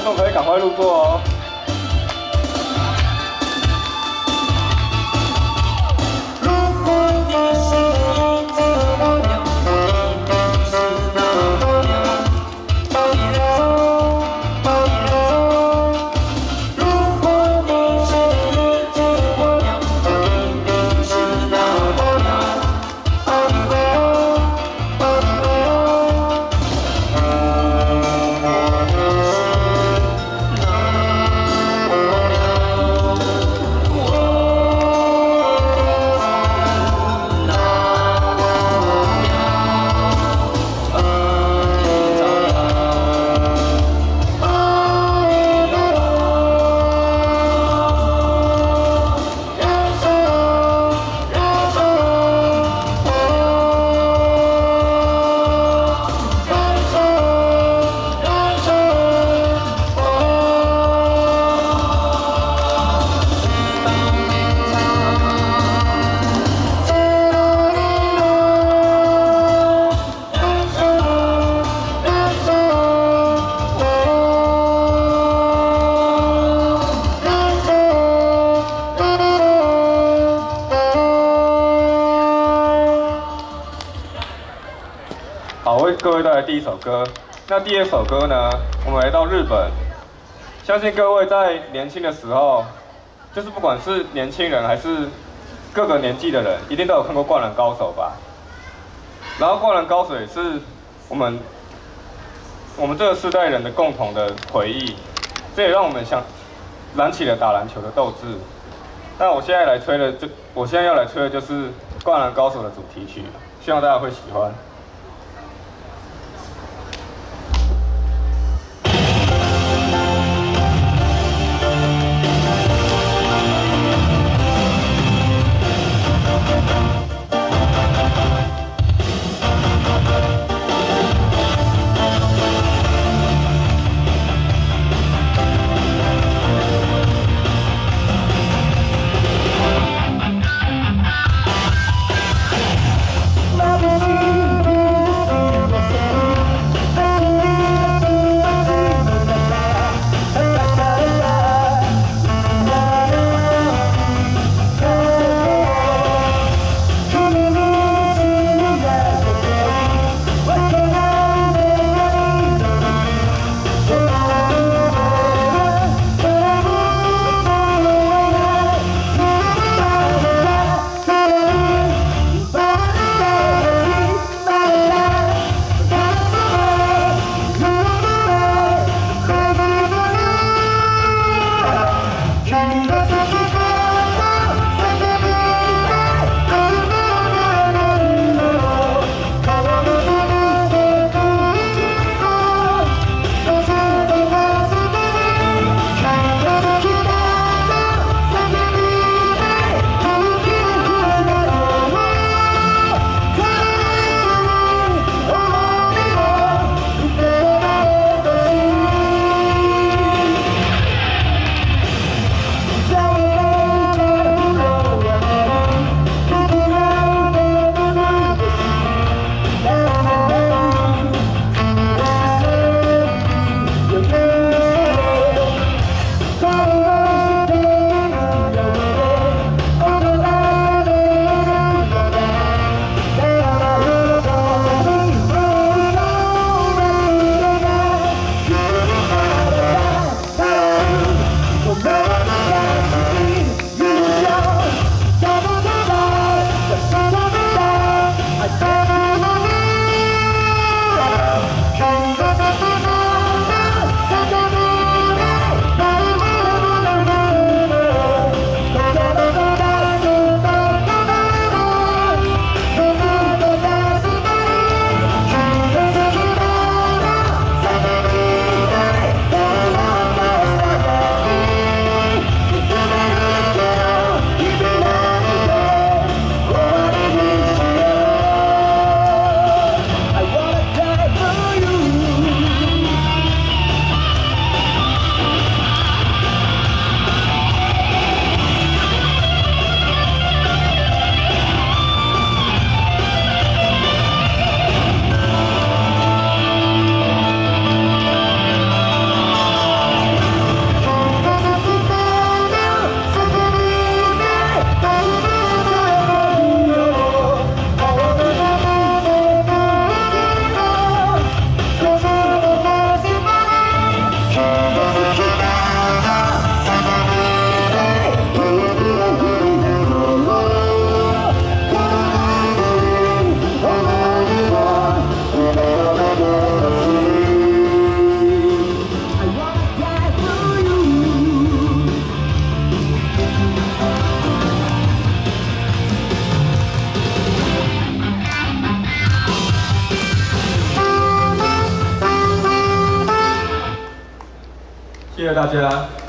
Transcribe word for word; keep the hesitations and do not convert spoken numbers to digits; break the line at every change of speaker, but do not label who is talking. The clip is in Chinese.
众可以赶快入座哦。 好，为各位带来第一首歌。那第二首歌呢？我们来到日本，相信各位在年轻的时候，就是不管是年轻人还是各个年纪的人，一定都有看过《灌篮高手》吧？然后《灌篮高手》也是我们我们这个世代人的共同的回忆，这也让我们想燃起了打篮球的斗志。那我现在来吹的就，我现在要来吹的就是《灌篮高手》的主题曲，希望大家会喜欢。
眩しい
谢谢大家。